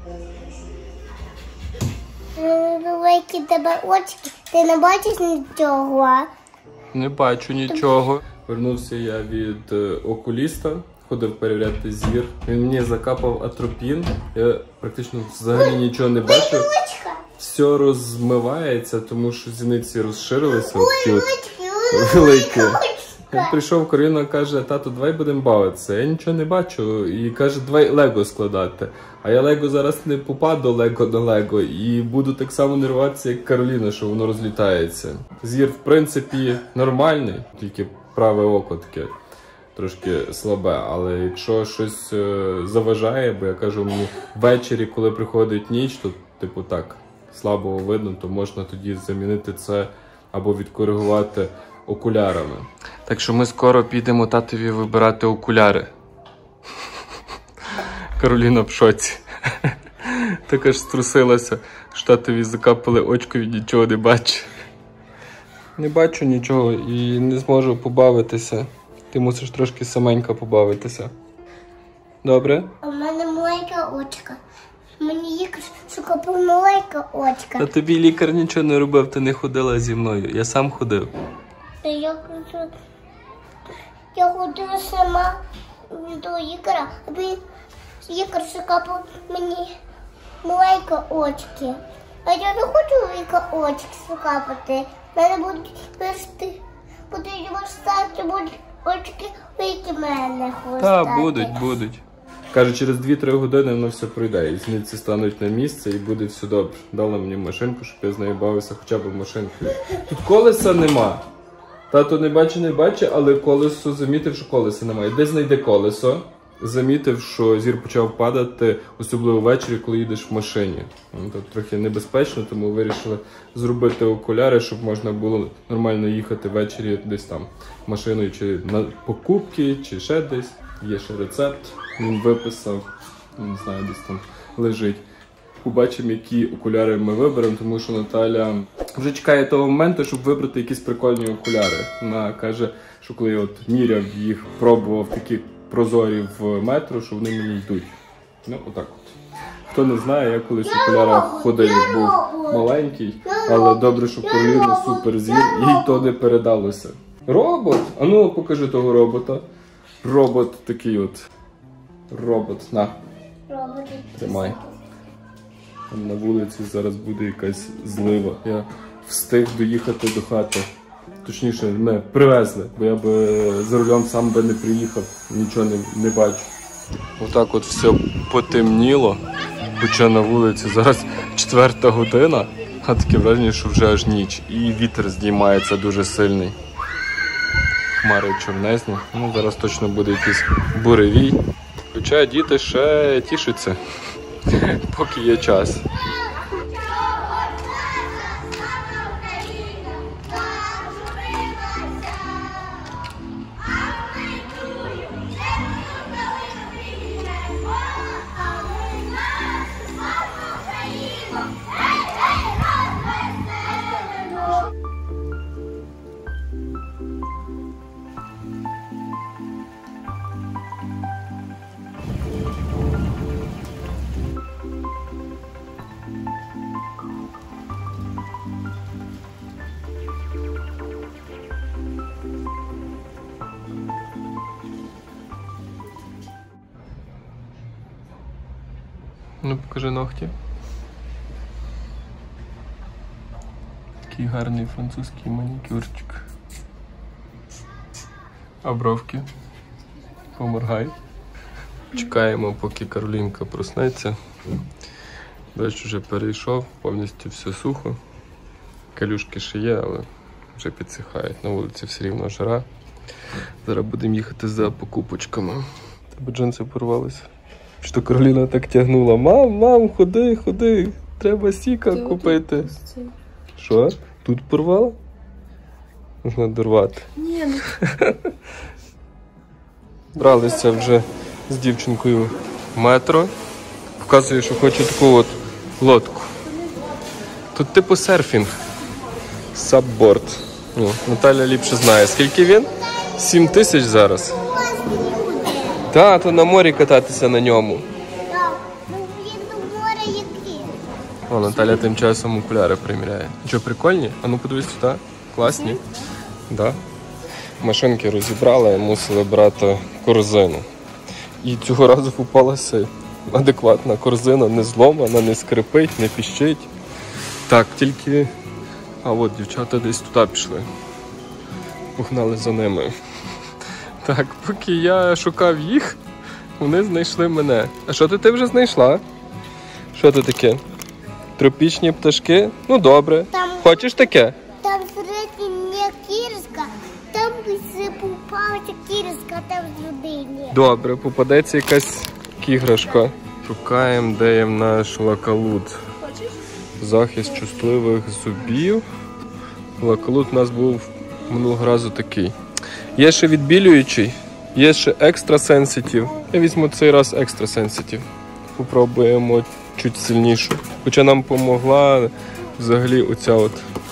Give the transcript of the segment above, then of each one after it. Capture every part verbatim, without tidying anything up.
Великі тебе очки, ти не бачиш нічого? Не бачу нічого. Вернувся я від окуліста, ходив перевіряти зір. Він мені закапав атропін, я практично взагалі нічого не бачив. Все розмивається, тому що зіниці розширилися. Ой, великі. Я прийшов, Кароліна каже: тату, давай будемо бавитися. Я нічого не бачу. І каже, давай лего складати. А я лего зараз не попаду лего до лего. І буду так само нервуватися, як Кароліна, що воно розлітається. Зір, в принципі, нормальний. Тільки праве око таке трошки слабе. Але якщо щось заважає, бо я кажу, мені ввечері, коли приходить ніч, то типу так, слабо видно, то можна тоді замінити це або відкоригувати окулярами. Так що ми скоро підемо татові вибирати окуляри. Кароліна в шоці. Так аж струсилася, що татові закапали очко, і нічого не бачу. Не бачу нічого і не зможу побавитися. Ти мусиш трошки саменька побавитися. Добре? У мене маленька очка. Мені лікар закапав маленька очка. Та тобі лікар нічого не робив, ти не ходила зі мною. Я сам ходив. Я хочу... Я ходила сама до лікаря, аби лікар закапав мені маленькі очки. А я не хочу великі очки закапати. В мене будуть вирости, будуть виростати, будуть очки великі в мене виростати. Так, будуть, будуть. Каже, через дві-три години воно все пройде, і зіниці стануть на місце, і буде все добре. Дала мені машинку, щоб я з нею бавився хоча б машинкою. Тут колеса нема. Тато не бачить, не бачить, але колесо замітив, що колеса немає. Де знайде колесо? Замітив, що зір почав падати, особливо ввечері, коли їдеш в машині. Тут трохи небезпечно, тому вирішили зробити окуляри, щоб можна було нормально їхати ввечері десь там машиною, чи на покупки, чи ще десь. Є ще рецепт, він виписав, не знаю, десь там лежить. Побачимо, які окуляри ми виберемо, тому що Наталя вже чекає того моменту, щоб вибрати якісь прикольні окуляри. Вона каже, що коли я от міряв їх, пробував такі прозорі в метро, що вони мені йдуть. Ну, отак от. Хто не знає, я колись в окулярах ходив, був маленький, але добре, що Кароліна супер зір, їй то не передалося. Робот? А ну, покажи того робота. Робот такий от. Робот, на. Тримай. Там на вулиці зараз буде якась злива. Я встиг доїхати до хати. Точніше, мене привезли, бо я би за рулем сам би не приїхав, нічого не, не бачу. Отак от все потемніло, хоча на вулиці зараз четверта година, а таке враження, що вже аж ніч. І вітер здіймається дуже сильний. Хмари чорнезні, ну зараз точно буде якийсь буревій. Хоча діти ще тішаться, поки є час. Ну, покажи ногті. Такий гарний французький манікюрчик. А бровки? Поморгай. Чекаємо, поки Каролінка проснеться. Дощ вже перейшов, повністю все сухо. Калюшки ще є, але вже підсихають. На вулиці все рівно жара. Зараз будемо їхати за покупочками. Тебе джинси порвалися. Що Кароліна так тягнула. Мам, мам, ходи, ходи. Треба сіка Ти купити. Що? Тут порвала? Можна дорвати. Ні, ну. Бралися вже з дівчинкою в метро. Вказує, що хоче таку от лодку. Тут типу серфінг. Сабборд. Ну, Наталя ліпше знає. Скільки він? Сім тисяч зараз. Так, то на морі кататися на ньому. Так, ну він до моря О, Наталя тим часом окуляри приміряє. Що, прикольні? А ну подивись сюди. Класні? Да. Машинки розібрали, мусили брати корзину. І цього разу попалася адекватна корзина, не зломана, не скрипить, не піщить. Так, тільки... А от дівчата десь туди пішли. Погнали за ними. Так, поки я шукав їх, вони знайшли мене. А що ти, ти вже знайшла? Що це таке? Тропічні пташки? Ну добре. Там... Хочеш таке? Там всередині не кірська, там попалася кірська, там людині. Добре, попадеться якась іграшка. Шукаємо, де є наш лакалут. Захист чутливих зубів. Лакалут у нас був минулого разу такий. Є ще відбілюючий, є ще екстра сенситив. Я візьму цей раз екстра сенситив. Попробуємо чуть сильнішу. Хоча нам допомогла взагалі оця от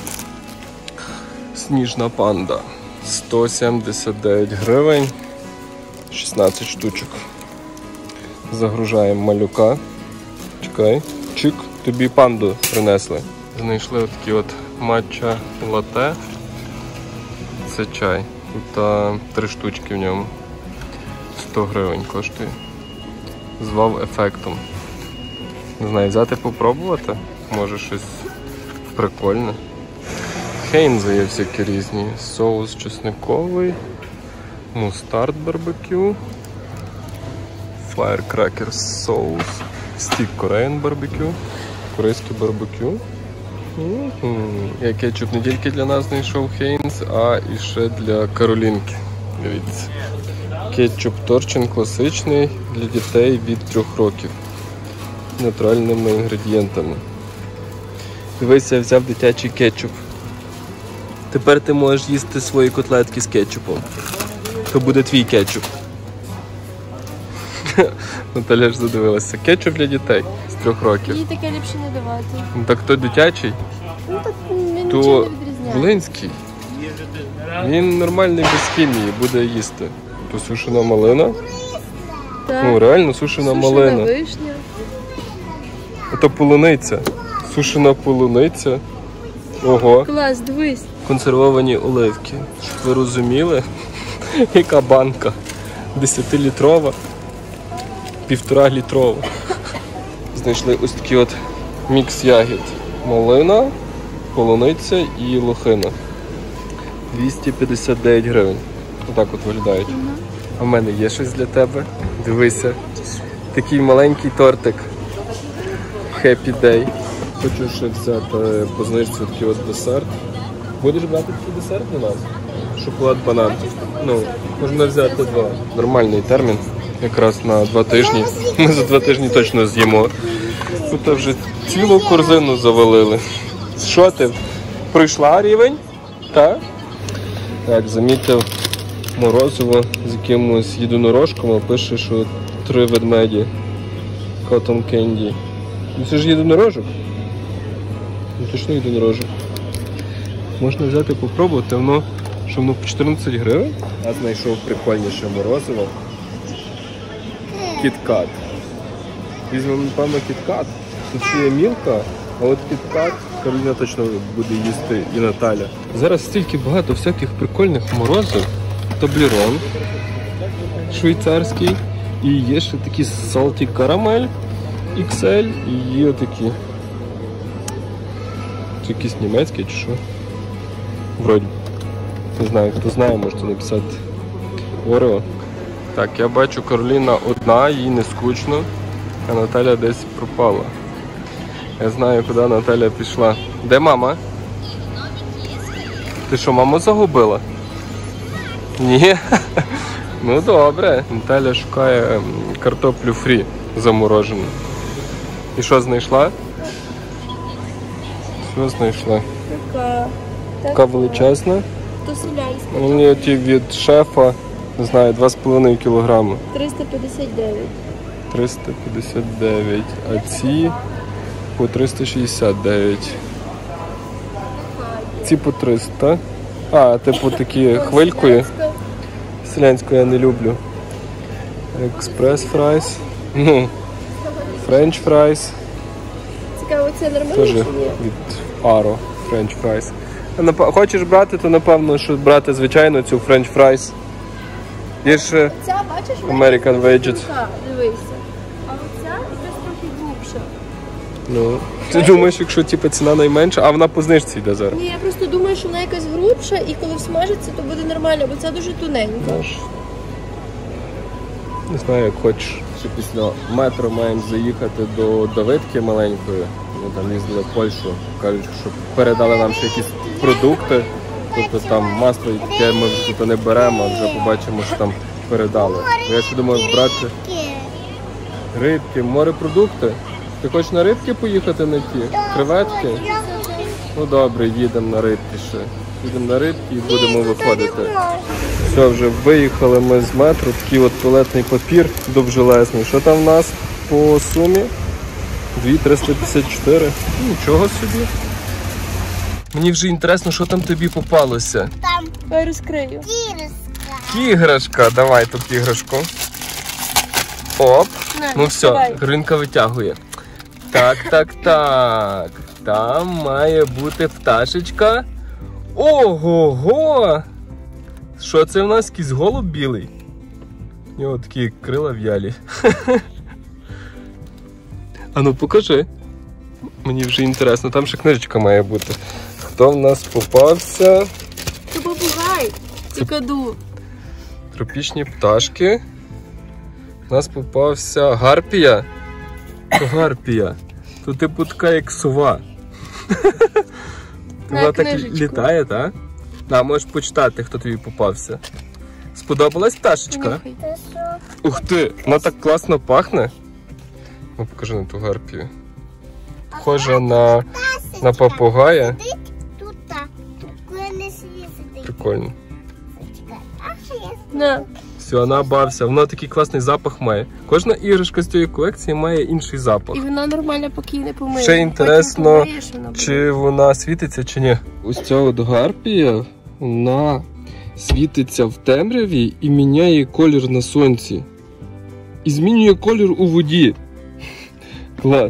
сніжна панда. сто сімдесят дев'ять гривень, шістнадцять штучок. Загружаємо малюка. Чекай. Чик, тобі панду принесли. Знайшли отакі от матча лате. Це чай. Тут три штучки в ньому. сто гривень коштує. Звав ефектом. Не знаю, взяти попробувати? Може щось прикольне. Хейнзи є всякі різні. Соус чесниковий. Мустард барбекю. Firecracker соус. Стік Korean барбекю. Корейське барбекю. Mm-hmm. Я кетчуп не тільки для нас знайшов Хейнз, а і ще для Каролінки. Дивіться. Кетчуп Торчин класичний для дітей від трьох років. Натуральними інгредієнтами. Дивися, я взяв дитячий кетчуп. Тепер ти можеш їсти свої котлетки з кетчупом. То буде твій кетчуп. Наталя ж задивилася. Кетчуп для дітей з трьох років. Їй таке ліпше не давати. Ну, так то дитячий? Ну так він то нічого не відрізняє. Волинський. Він нормальний без хімії, буде їсти. То сушена малина. Так. Ну реально сушена, Сушена малина. вишня. Це полуниця. Сушена полуниця. Ого. Клас, дивись. Консервовані оливки. Щоб ви розуміли, яка банка. десятилітрова, півтора літрова. Знайшли ось такий от мікс ягід. Малина, полуниця і лохина. двісті п'ятдесят дев'ять гривень. Отак от виглядають. Угу. А в мене є щось для тебе. Дивися. Такий маленький тортик. Happy Day. Хочу ще взяти по знижці такий от десерт. Будеш брати такий десерт для нас? Шоколад-банан. Ну, можна взяти два. Нормальний термін. Якраз на два тижні. Ми за два тижні точно з'їмо. Тут вже цілу корзину завалили. Що ти? Пройшла рівень? Так? Так, замітив морозиво з якимось єдинорожком, пише, що три ведмеді. Cotton Candy. Ну це ж єдинорожок? Ну точно єдинорожок. Можна взяти попробувати, воно, що воно по чотирнадцять гривень. Я знайшов прикольніше морозиво. Кіткат. Візьмемо, напевно, кіткат. Тут ще є мілка, а от кіткат Кароліна точно буде їсти і Наталя. Зараз стільки багато всяких прикольних морозив. Таблерон швейцарський. І є ще такі Salty Caramel ікс ель. І є такі. Це якісь німецькі чи що? Вроді. Не знаю, хто знає, можете написати. Орео. Так, я бачу, Кароліна одна, їй не скучно, а Наталя десь пропала. Я знаю, куди Наталя пішла. Де мама? Ти що, маму загубила? Ні? Ну добре. Наталя шукає картоплю фрі заморожену. І що знайшла? Що знайшла? Така. Така величезна. То селянська. Мені ті від шефа, не знаю, два з половиною кілограми. триста п'ятдесят дев'ять. триста п'ятдесят дев'ять. А ці по триста шістдесят дев'ять. Ці по триста. А, типу такі хвилькою. Селянську я не люблю. Експрес фрайс. Ну, френч фрайс. Цікаво, це нормально Теж чи ні? від Аро френч фрайс. Хочеш брати, то напевно, що брати звичайно цю френч фрайс. Є ще Ця, бачиш, American Veggies. така, дивися. А оця якась трохи глубша. Ну, ти думаєш, якщо типу, ціна найменша, а вона по знижці йде зараз. Ні, я просто думаю, що вона якась грубша, і коли всмажиться, то буде нормально, бо ця дуже тоненька. Знаєш, не знаю, як хочеш. Ще після метро маємо заїхати до Давидки маленької. Ми там їздили в Польщу. Кажуть, що передали нам ще якісь продукти. Тобто там масло, яке ми вже тут не беремо, а вже побачимо, що там передали. Я ще думаю брати рибки, морепродукти. Ти хочеш на рибки поїхати на ті? Креветки? Ну добре, їдемо на рибки ще. Їдемо на рибки і будемо виходити. Все, вже виїхали ми з метро. Такий от туалетний папір довжелезний. Що там в нас по сумі? дві тисячі триста п'ятдесят чотири. Нічого собі. Мені вже інтересно, що там тобі попалося. Там Давай розкрию. кірська. Іграшка. Давай тут іграшку. Оп. На, Ну все, давай. Гринка витягує. Так, так, так. Там має бути пташечка. Ого-го! Що це в нас? Якийсь голуб білий? У нього такі крила в'ялі. А ну покажи. Мені вже інтересно, там ще книжечка має бути. Хто в нас попався? Це попугай. Це каду. Тропічні пташки. У нас попався гарпія. Гарпія. То типу така як сова. Вона так книжечку. літає, так? А, можеш почитати, хто тобі попався. Сподобалась пташечка? Нюхай. Це що? Ух ти, вона так класно пахне. Ну, покажи на ту гарпію. Похожа на, на попугая. Сидить тут так. Коли не свій сидить. Прикольно. А що я На. Все, вона бався. Вона такий класний запах має. Кожна іграшка з цієї колекції має інший запах. І вона нормально поки не помиє. Ще інтересно, Потім помиєш, вона буде. чи вона світиться, чи ні. Ось ця от гарпія, вона світиться в темряві і міняє колір на сонці. І змінює колір у воді. Клас.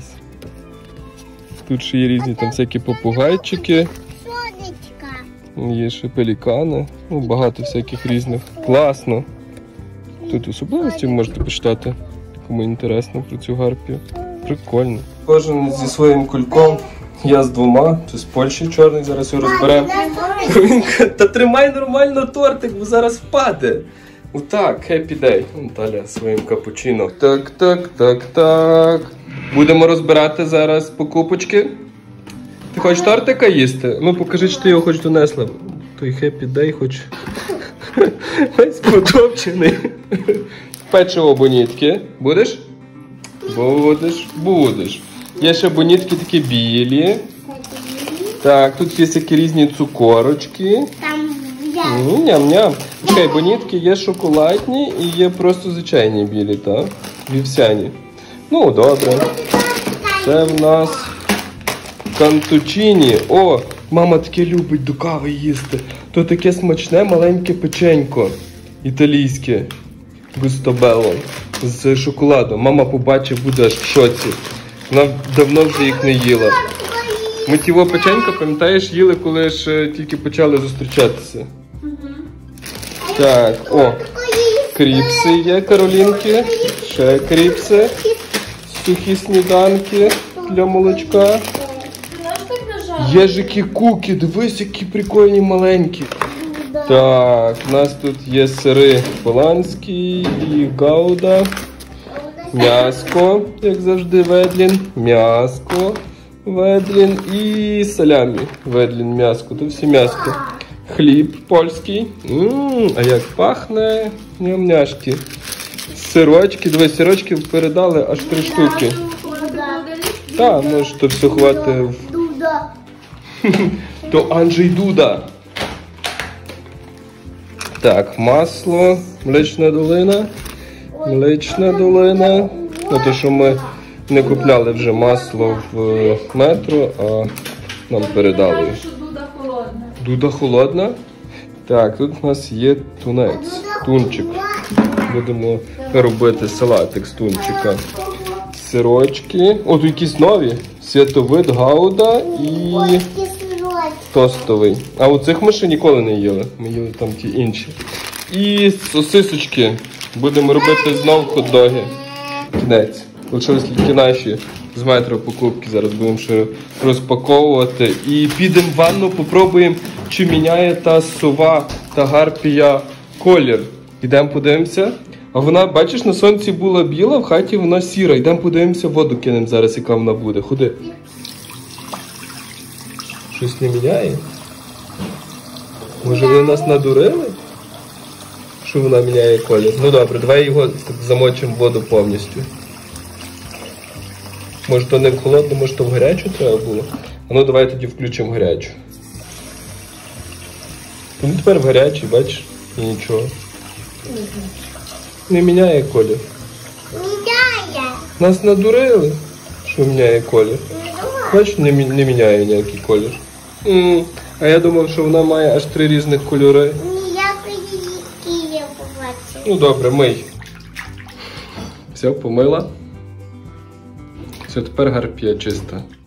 Тут ще є різні там всякі попугайчики, сонечка? є ще пелікани, ну багато всяких різних. Класно. Тут особливості ви можете почитати, кому інтересно про цю гарпію. Прикольно. Кожен зі своїм кульком, я з двома, це з Польщі чорний, зараз його розберемо. Та тримай нормально тортик, бо зараз впаде. Отак, happy day. Наталя своїм капучино. Так, так, так, так. Будемо розбирати зараз покупочки. Ти хочеш тортика їсти? Ну покажи, чи ти його хоч донесла. Той happy day хоч весь потопчений. Печиво бонітки. Будеш? Будеш, будеш. Є ще бонітки такі білі. Так, тут є всякі різні цукорочки. Там я. М, Ням-ням. Чекай, бонітки є шоколадні і є просто звичайні білі, так? Вівсяні. Ну, добре. Це в нас кантучині. О, мама таке любить до кави їсти. То таке смачне маленьке печенько. Італійське. Густобелло. З шоколадом. Мама побачить, буде аж в шоці. Вона давно вже їх не їла. Ми тіво печенько, пам'ятаєш, їли, коли ж тільки почали зустрічатися. Так, о, кріпси є, Каролінки. Ще кріпси. Сухі сніданки для молочка. Єжики куки, дивись, які прикольні маленькі. Так, у нас тут є сири голландські і гауда. М'яско, як завжди, ведлін. М'яско, ведлін і салямі. Ведлін, м'яско, то всі м'яско. Хліб польський. Ммм, а як пахне. Ням-няшки. Сирочки, дивись, сирочки передали аж три штуки. Так, може то все хватить в... Дуда. То Анджей Дуда. Так, масло, млечна долина. Млечна долина. Ну, то, що ми не купляли вже масло в метро, а нам передали. Дуда холодна. Дуда холодна. Так, тут у нас є тунець, тунчик. Будемо робити салатик з тунчика. Сирочки. О, тут якісь нові. Світовид, гауда і Ой, кислород. тостовий. А у цих ми ще ніколи не їли. Ми їли там ті інші. І сосисочки. Будемо робити знов хот-доги. Кінець. Лишились тільки наші з метро покупки. Зараз будемо ще розпаковувати. І підемо в ванну, попробуємо, чи міняє та сова, та гарпія колір. Йдемо подивимося. А вона, бачиш, на сонці була біла, в хаті вона сіра. Йдемо подивимося, воду кинемо зараз, яка вона буде. Ходи. Щось не міняє? Може, ви нас надурили? Що вона міняє колір? Ну добре, давай його так замочимо в воду повністю. Може, то не в холодну, може, то в гарячу треба було? А ну давай тоді включимо гарячу. Ну тепер в гарячій, бачиш? І нічого. Не міняє колір. Міняє. Нас надурили, що міняє колір. Бачиш, не, мі- не міняє ніякий колір. М, А я думав, що вона має аж три різних кольори. Ніякої її я побачила. Ну добре, мий. Все, помила. Все, тепер гарпія чиста.